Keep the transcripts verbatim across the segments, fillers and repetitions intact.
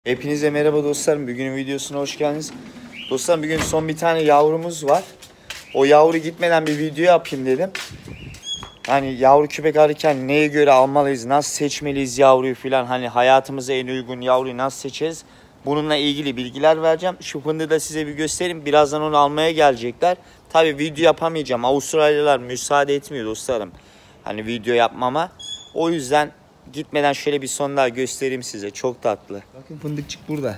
Hepinize merhaba dostlarım. Bugünün videosuna hoş geldiniz. Dostlarım bugün son bir tane yavrumuz var. O yavru gitmeden bir video yapayım dedim. Hani yavru köpek alırken neye göre almalıyız, nasıl seçmeliyiz yavruyu filan, hani hayatımıza en uygun yavruyu nasıl seçeriz? Bununla ilgili bilgiler vereceğim. Şu fındığı da size bir göstereyim. Birazdan onu almaya gelecekler. Tabi video yapamayacağım. Avustralyalılar müsaade etmiyor dostlarım, hani video yapmama. O yüzden gitmeden şöyle bir son daha göstereyim size. Çok tatlı. Bakın fındıkçık burada.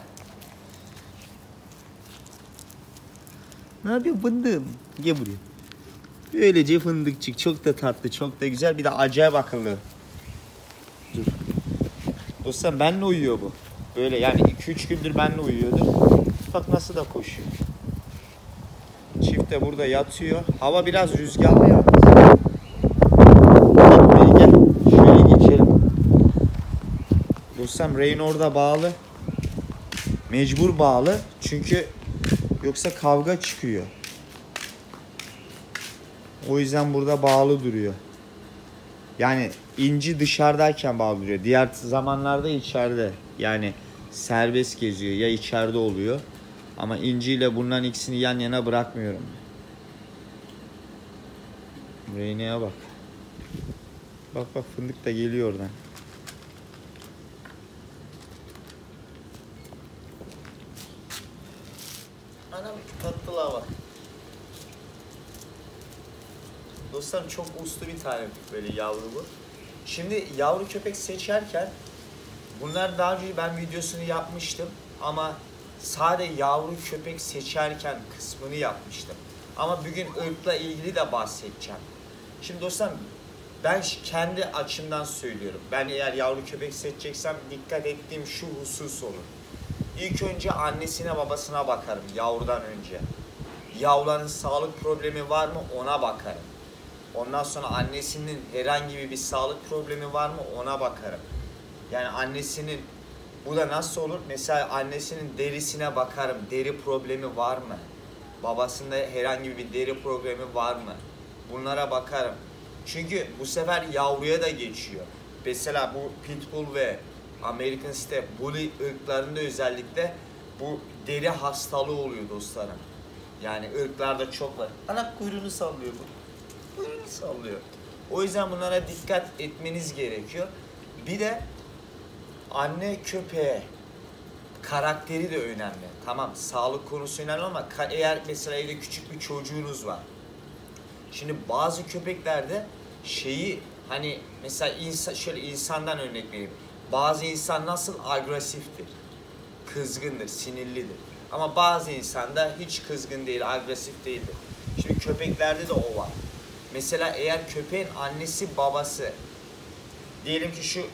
Ne yapıyor fındığım? Gel buraya. Böylece fındıkçık. Çok da tatlı, çok da güzel. Bir de acayip akıllı. Dur. Dostlar benimle uyuyor bu. Böyle yani iki üç gündür benimle uyuyordu. Bak nasıl da koşuyor. Çift de burada yatıyor. Hava biraz rüzgarlı ya. Gel. Şöyle geçelim. Dostum Rain orada bağlı. Mecbur bağlı. Çünkü yoksa kavga çıkıyor. O yüzden burada bağlı duruyor. Yani inci dışarıdayken bağlı duruyor. Diğer zamanlarda içeride. Yani serbest geziyor. Ya içeride oluyor. Ama inci ile bunların ikisini yan yana bırakmıyorum. Rain'e bak. Bak bak fındık da geliyor oradan. Anam tatlılar var. Dostlarım çok uslu bir tane böyle yavru bu. Şimdi yavru köpek seçerken bunlar daha önce ben videosunu yapmıştım ama sadece yavru köpek seçerken kısmını yapmıştım. Ama bugün ırkla ilgili de bahsedeceğim. Şimdi dostlarım ben kendi açımdan söylüyorum. Ben eğer yavru köpek seçeceksem dikkat ettiğim şu husus olur. İlk önce annesine babasına bakarım yavrudan önce. Yavruların sağlık problemi var mı ona bakarım. Ondan sonra annesinin herhangi bir sağlık problemi var mı ona bakarım. Yani annesinin, bu da nasıl olur? Mesela annesinin derisine bakarım. Deri problemi var mı? Babasında herhangi bir deri problemi var mı? Bunlara bakarım. Çünkü bu sefer yavruya da geçiyor. Mesela bu Pitbull ve American Step Bully ırklarında özellikle bu deri hastalığı oluyor dostlarım. Yani ırklarda çok var. Ana kuyruğunu sallıyor bu. Kuyruğunu sallıyor. O yüzden bunlara dikkat etmeniz gerekiyor. Bir de anne köpeğe karakteri de önemli. Tamam sağlık konusu önemli ama eğer mesela evde küçük bir çocuğunuz var. Şimdi bazı köpeklerde şeyi hani mesela insan, şöyle insandan örnek vereyim. Bazı insan nasıl agresiftir, kızgındır, sinirlidir. Ama bazı insan da hiç kızgın değil, agresif değildir. Şimdi köpeklerde de o var. Mesela eğer köpeğin annesi babası, diyelim ki şu e,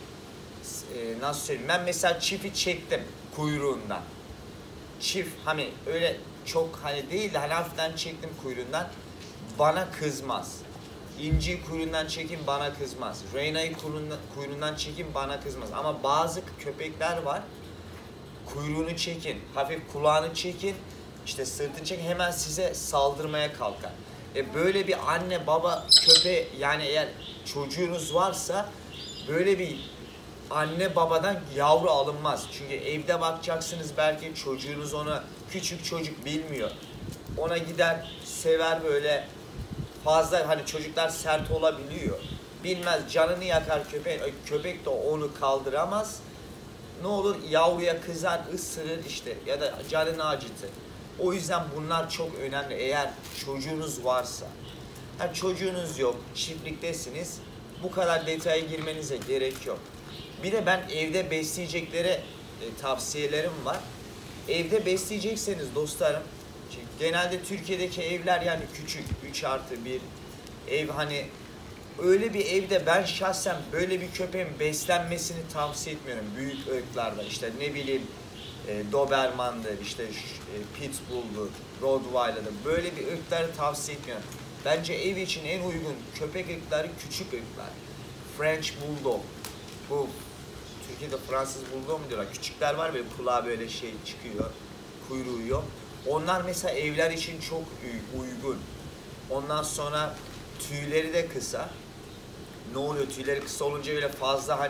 nasıl söyleyeyim, ben mesela çifi çektim kuyruğundan. Çift hani öyle çok hani değil de hani hafiften çektim kuyruğundan, bana kızmaz. İnci'yi kuyruğundan çekin bana kızmaz. Reyna'yı kuyruğundan çekin bana kızmaz. Ama bazı köpekler var. Kuyruğunu çekin, hafif kulağını çekin, işte sırtını çekin, hemen size saldırmaya kalkar. E böyle bir anne baba köpeği, yani eğer çocuğunuz varsa böyle bir anne babadan yavru alınmaz. Çünkü evde bakacaksınız, belki çocuğunuz onu, küçük çocuk bilmiyor. Ona gider sever, böyle fazla hani çocuklar sert olabiliyor. Bilmez, canını yakar köpeğin, köpek de onu kaldıramaz. Ne olur yavruya kızar, ısırır işte ya da canını acıtır. O yüzden bunlar çok önemli eğer çocuğunuz varsa. Yani çocuğunuz yok, çiftliktesiniz, bu kadar detaya girmenize gerek yok. Bir de ben evde besleyeceklere e, tavsiyelerim var. Evde besleyecekseniz dostlarım, genelde Türkiye'deki evler yani küçük, üç artı bir ev, hani öyle bir evde ben şahsen böyle bir köpeğin beslenmesini tavsiye etmiyorum. Büyük ırklarda işte ne bileyim e, Doberman'dır, işte e, Pitbull'dur, Rottweiler'dır, böyle bir ırkları tavsiye etmiyorum. Bence ev için en uygun köpek ırkları küçük ırklar. French Bulldog, bu Türkiye'de Fransız Bulldog mu diyorlar? Küçükler var ve kulağı böyle şey çıkıyor, kuyruğu yok. Onlar mesela evler için çok uygun. Ondan sonra tüyleri de kısa. Ne oluyor? Tüyleri kısa olunca böyle fazla hani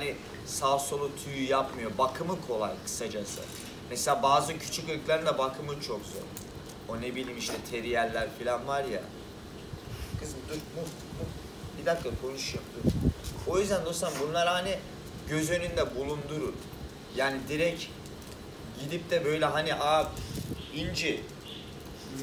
sağ solu tüy yapmıyor. Bakımı kolay kısacası. Mesela bazı küçük ırkların da bakımı çok zor. O ne bileyim işte teriyerler falan var ya. Kızım dur, bu, bu. Bir dakika konuşuyorum dur. O yüzden dostum bunlar hani göz önünde bulundurun. Yani direkt gidip de böyle hani a inci mu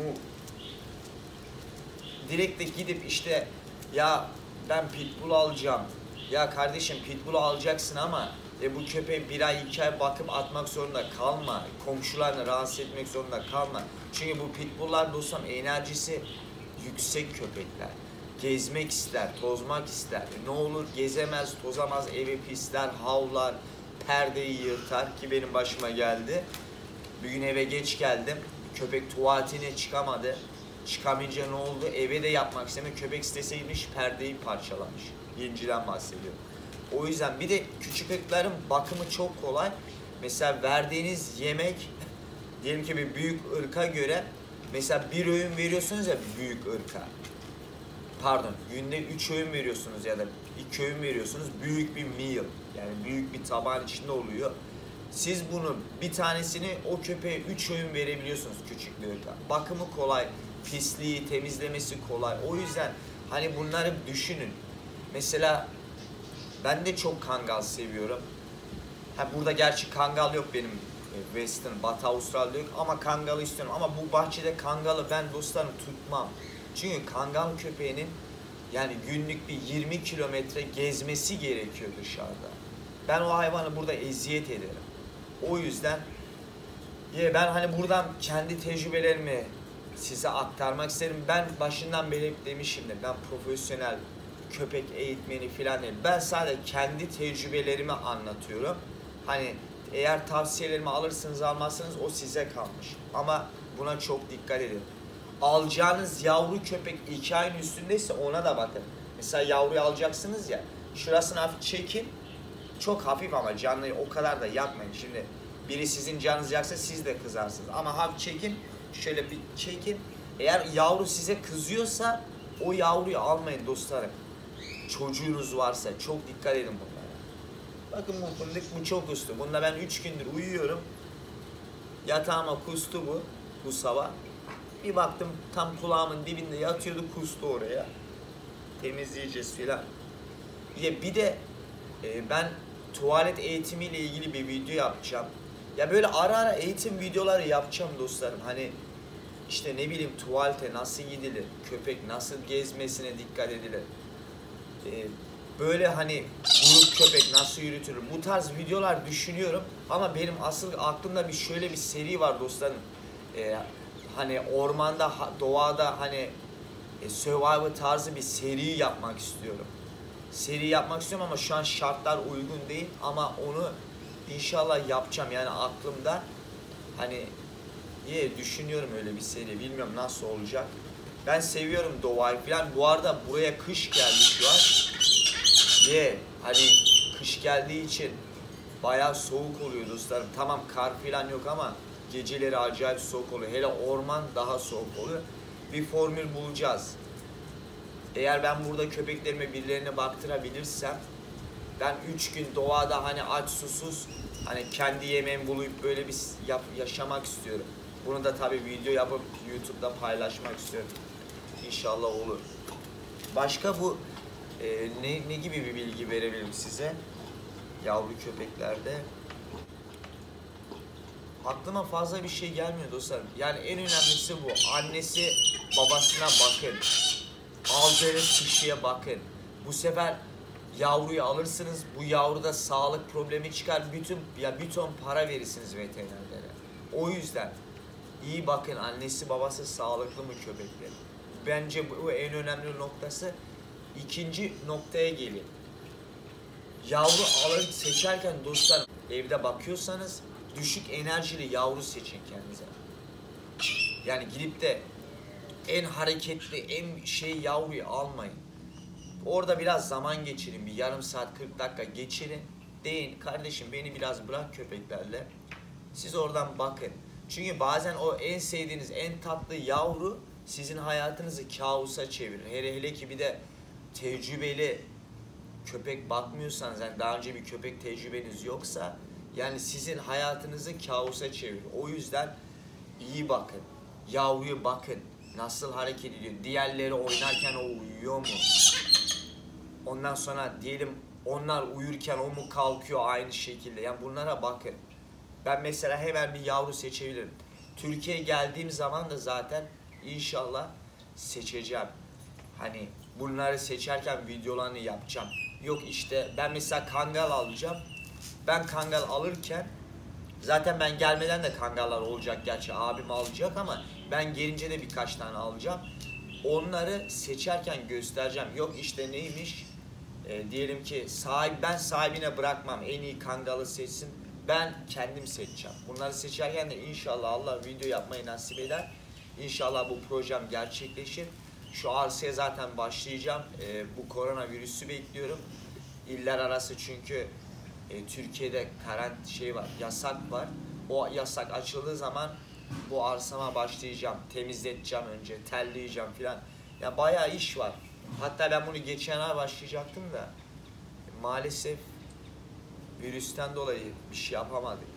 direkt de gidip işte ya ben pitbull alacağım. Ya kardeşim pitbull'u alacaksın ama e, bu köpeğe bir ay iki ay bakıp atmak zorunda kalma. Komşularını rahatsız etmek zorunda kalma. Çünkü bu pitbull'lar dostum enerjisi yüksek köpekler. Gezmek ister, tozmak ister. E, ne olur gezemez, tozamaz, evi pisler, havlar, perdeyi yırtar ki benim başıma geldi. Bir gün eve geç geldim. Köpek tuvaletine çıkamadı. Çıkamayınca ne oldu? Eve de yapmak istemiyor. Köpek isteseymiş perdeyi parçalamış. Yenciden bahsediyorum. O yüzden bir de küçük ırkların bakımı çok kolay. Mesela verdiğiniz yemek diyelim ki bir büyük ırka göre mesela bir öğün veriyorsunuz ya büyük ırka. Pardon günde üç öğün veriyorsunuz ya da iki öğün veriyorsunuz. Büyük bir meal yani büyük bir tabağın içinde oluyor. Siz bunu bir tanesini o köpeğe üç öğün verebiliyorsunuz küçük bir ırka. Bakımı kolay, pisliği temizlemesi kolay. O yüzden hani bunları düşünün. Mesela ben de çok kangal seviyorum. Ha burada gerçi kangal yok benim Western, Batı Avustralya'da yok ama kangalı istiyorum. Ama bu bahçede kangalı ben dostlarım tutmam. Çünkü kangal köpeğinin yani günlük bir yirmi kilometre gezmesi gerekiyor dışarıda. Ben o hayvanı burada eziyet ederim. O yüzden ben hani buradan kendi tecrübelerimi size aktarmak isterim. Ben başından beri hep demişimdir. Ben profesyonel köpek eğitmeni falan değilim. Ben sadece kendi tecrübelerimi anlatıyorum. Hani eğer tavsiyelerimi alırsınız almazsınız o size kalmış. Ama buna çok dikkat edin. Alacağınız yavru köpek iki ayın üstündeyse ona da bakın. Mesela yavruyu alacaksınız ya. Şurasını hafif çekin. Çok hafif ama canlı o kadar da yapmayın. Şimdi biri sizin canınız yaksa siz de kızarsınız. Ama hafif çekin. Şöyle bir çekin. Eğer yavru size kızıyorsa o yavruyu almayın dostlarım. Çocuğunuz varsa çok dikkat edin bunlara. Bakın bu fındık bu çok kustu. Bunda ben üç gündür uyuyorum. Yatağıma kustu bu. Bu sabah. Bir baktım tam kulağımın dibinde yatıyordu kustu oraya. Temizleyeceğiz filan. Ya bir de e, ben tuvalet eğitimiyle ilgili bir video yapacağım. Ya böyle ara ara eğitim videoları yapacağım dostlarım. Hani işte ne bileyim tuvalete nasıl gidilir, köpek nasıl gezmesine dikkat edilir. Ee, böyle hani grup köpek nasıl yürütülür. Bu tarz videolar düşünüyorum. Ama benim asıl aklımda bir şöyle bir seri var dostlarım. Ee, hani ormanda, doğada hani e, Survivor tarzı bir seri yapmak istiyorum. Seri yapmak istiyorum ama şu an şartlar uygun değil. Ama onu İnşallah yapacağım yani aklımda hani ye düşünüyorum öyle bir seri bilmiyorum nasıl olacak. Ben seviyorum doğayı falan. Bu arada buraya kış geldi şu an. Ye hani kış geldiği için bayağı soğuk oluyor dostlarım. Tamam kar falan yok ama geceleri acayip soğuk oluyor. Hele orman daha soğuk oluyor. Bir formül bulacağız. Eğer ben burada köpeklerime birilerine baktırabilirsem ben üç gün doğada hani aç susuz hani kendi yemeğimi bulup böyle bir yap, yaşamak istiyorum. Bunu da tabii video yapıp YouTube'da paylaşmak istiyorum. İnşallah olur. Başka bu e, ne, ne gibi bir bilgi verebilirim size? Yavru köpeklerde. Aklıma fazla bir şey gelmiyor dostlarım. Yani en önemlisi bu. Annesi babasına bakın. Aldığınız kişiye bakın. Bu sefer yavruyu alırsınız. Bu yavruda sağlık problemi çıkar. Bütün ya bir ton para verirsiniz veterinerlere. O yüzden iyi bakın annesi babası sağlıklı mı köpekler. Bence bu en önemli noktası. İkinci noktaya gelin. Yavru alır seçerken dostlar evde bakıyorsanız düşük enerjili yavru seçin kendinize. Yani gidip de en hareketli, en şey yavruyu almayın. Orada biraz zaman geçirin. Bir yarım saat, kırk dakika geçirin. Deyin kardeşim beni biraz bırak köpeklerle. Siz oradan bakın. Çünkü bazen o en sevdiğiniz, en tatlı yavru sizin hayatınızı kabusa çevirir. Hele hele ki bir de tecrübeli köpek bakmıyorsanız, yani daha önce bir köpek tecrübeniz yoksa, yani sizin hayatınızı kaosa çeviriyor. O yüzden iyi bakın. Yavruya bakın. Nasıl hareket ediyor? Diğerleri oynarken o uyuyor mu? Ondan sonra diyelim onlar uyurken o mu kalkıyor aynı şekilde? Yani bunlara bakın. Ben mesela hemen bir yavru seçebilirim. Türkiye'ye geldiğim zaman da zaten inşallah seçeceğim. Hani bunları seçerken videolarını yapacağım. Yok işte ben mesela kangal alacağım. Ben kangal alırken zaten ben gelmeden de kangallar olacak, gerçi abim alacak ama ben gelince de birkaç tane alacağım. Onları seçerken göstereceğim. Yok işte neymiş? E, diyelim ki sahip, ben sahibine bırakmam, en iyi kangalı seçsin. Ben kendim seçeceğim. Bunları seçerken de inşallah Allah video yapmayı nasip eder. İnşallah bu projem gerçekleşir. Şu arsaya zaten başlayacağım. E, bu koronavirüsü bekliyorum. İller arası çünkü e, Türkiye'de karant şey var, yasak var. O yasak açıldığı zaman bu arsama başlayacağım. Temizleteceğim önce, telleyeceğim filan. Ya bayağı iş var. Hatta ben bunu geçen ay başlayacaktım da maalesef virüsten dolayı bir şey yapamadık.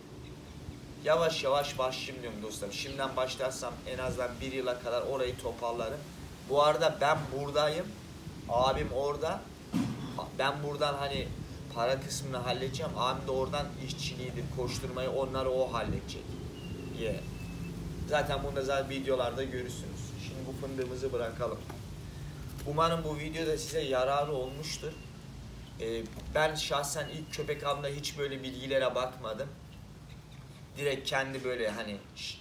Yavaş yavaş başlayayım diyorum dostlarım. Şimdiden başlarsam en azından bir yıla kadar orayı toparlarım. Bu arada ben buradayım. Abim orada. Ben buradan hani para kısmını halledeceğim. Abim de oradan işçiliğidir, koşturmayı, onları o halledecek. Yeah. Zaten bunu da zaten videolarda görürsünüz. Şimdi bu fındığımızı bırakalım. Umarım bu videoda size yararı olmuştur. Ee, ben şahsen ilk köpek alımda hiç böyle bilgilere bakmadım. Direkt kendi böyle hani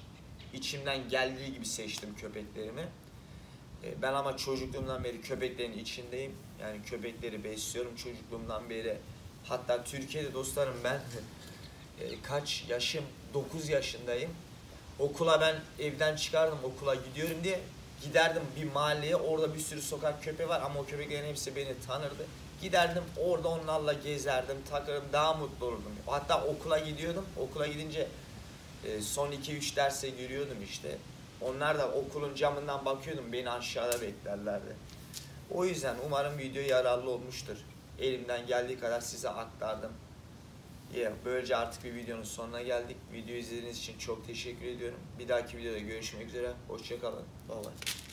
içimden geldiği gibi seçtim köpeklerimi. Ee, ben ama çocukluğumdan beri köpeklerin içindeyim. Yani köpekleri besliyorum çocukluğumdan beri. Hatta Türkiye'de dostlarım ben e, kaç yaşım? dokuz yaşındayım. Okula ben evden çıkardım, okula gidiyorum diye giderdim bir mahalleye, orada bir sürü sokak köpeği var ama o köpeklerin hepsi beni tanırdı. Giderdim orada onlarla gezerdim, takılırdım, daha mutlu olurdum. Hatta okula gidiyordum, okula gidince e, son iki üç derse giriyordum işte. Onlar da okulun camından bakıyordum, beni aşağıda beklerlerdi. O yüzden umarım video yararlı olmuştur. Elimden geldiği kadar size aktardım. Yeah, böylece artık bir videonun sonuna geldik. Videoyu izlediğiniz için çok teşekkür ediyorum. Bir dahaki videoda görüşmek üzere. Hoşça kalın. Bye bye.